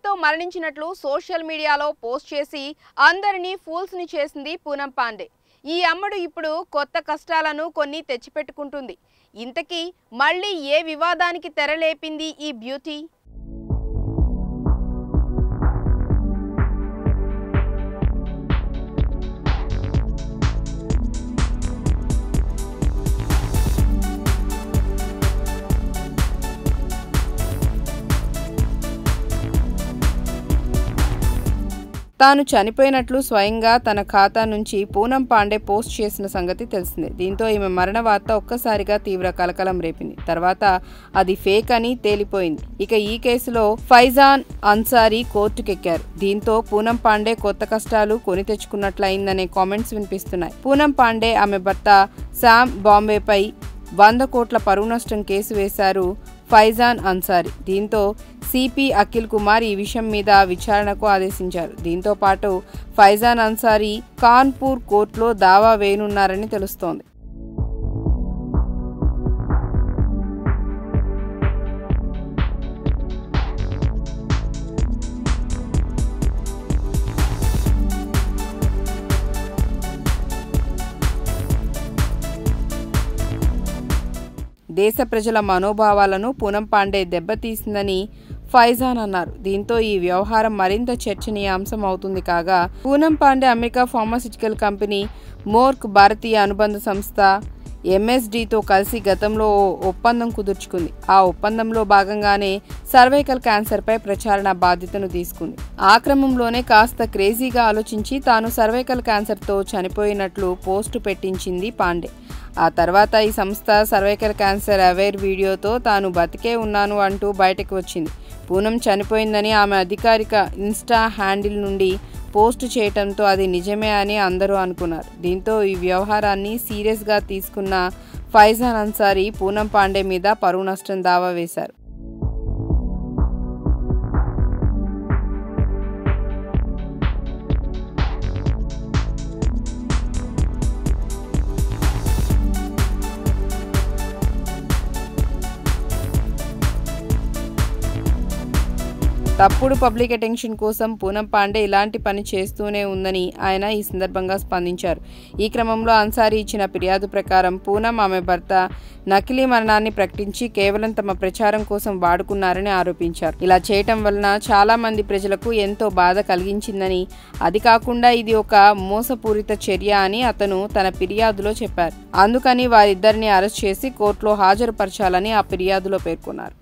క్యాన్సర్తో మరణించినట్లు సోషల్ మీడియాలో పోస్ట్ చేసి అందరినీ ఫూల్స్ని చేసింది పూనం పాండే. ఈ అమ్మడు ఇప్పుడు కొత్త కష్టాలను కొన్ని తెచ్చిపెట్టుకుంటుంది. ఇంతకీ మళ్ళీ ఏ వివాదానికి తెరలేపింది ఈ బ్యూటీ? తాను చనిపోయినట్లు స్వయంగా తన ఖాతా నుంచి పూనం పాండే పోస్ట్ చేసిన సంగతి తెలిసిందే. దీంతో ఈమె మరణ వార్త ఒక్కసారిగా తీవ్ర కలకలం రేపింది. తర్వాత అది ఫేక్ అని తేలిపోయింది. ఇక ఈ కేసులో ఫైజాన్ అన్సారీ కోర్టుకెక్కారు. దీంతో పూనం పాండే కొత్త కష్టాలు కొని తెచ్చుకున్నట్లయిందనే కామెంట్స్ వినిపిస్తున్నాయి. పూనం పాండే ఆమె భర్త శామ్ బాంబేపై 100 కోట్ల పరువు నష్టం కేసు వేశారు ఫైజాన్ అన్సారీ. దీంతో సిపి అఖిల్ కుమార్ ఈ విషయం మీద విచారణకు ఆదేశించారు. దీంతో పాటు ఫైజాన్ అన్సారీ కాన్పూర్ కోర్టులో దావా వేయనున్నారని తెలుస్తోంది. దేశ ప్రజల మనోభావాలను పూనం పాండే దెబ్బతీసిందని ఫైజాన్ అన్నారు. దీంతో ఈ వ్యవహారం మరింత చర్చనీయాంశం అవుతుంది. కాగా Poonam Pandey America pharmaceutical company Merck భారతీయ అనుబంధ సంస్థ ఎంఎస్డితో కలిసి గతంలో ఓ ఒప్పందం కుదుర్చుకుంది. ఆ ఒప్పందంలో భాగంగానే సర్వైకల్ క్యాన్సర్పై ప్రచారణ బాధ్యతను తీసుకుంది. ఆ క్రమంలోనే కాస్త క్రేజీగా ఆలోచించి తాను సర్వైకల్ క్యాన్సర్తో చనిపోయినట్లు పోస్టు పెట్టించింది పాండే. ఆ తర్వాత ఈ సంస్థ సర్వైకల్ క్యాన్సర్ అవేర్ వీడియోతో తాను బతికే ఉన్నాను అంటూ బయటకు వచ్చింది. పూనం చనిపోయిందని ఆమె అధికారిక ఇన్స్టా హ్యాండిల్ నుండి పోస్టు చేయటంతో అది నిజమే అని అందరూ అనుకున్నారు. దీంతో ఈ వ్యవహారాన్ని సీరియస్గా తీసుకున్న ఫైజాన్ అన్సారీ పూనం పాండే మీద పరువు నష్టం దావా వేశారు. తప్పుడు పబ్లిక్ అటెన్షన్ కోసం పూనం పాండే ఇలాంటి పని చేస్తూనే ఉందని ఆయన ఈ సందర్భంగా స్పందించారు. ఈ క్రమంలో అన్సారీ ఇచ్చిన ఫిర్యాదు ప్రకారం పూనం ఆమె భర్త నకిలీ మరణాన్ని ప్రకటించి కేవలం తమ ప్రచారం కోసం వాడుకున్నారని ఆరోపించారు. ఇలా చేయటం వలన చాలా మంది ప్రజలకు ఎంతో బాధ కలిగించిందని, అది కాకుండా ఇది ఒక మోసపూరిత చర్య అని అతను తన ఫిర్యాదులో చెప్పారు. అందుకని వారిద్దరిని అరెస్ట్ చేసి కోర్టులో హాజరుపరచాలని ఆ ఫిర్యాదులో పేర్కొన్నారు.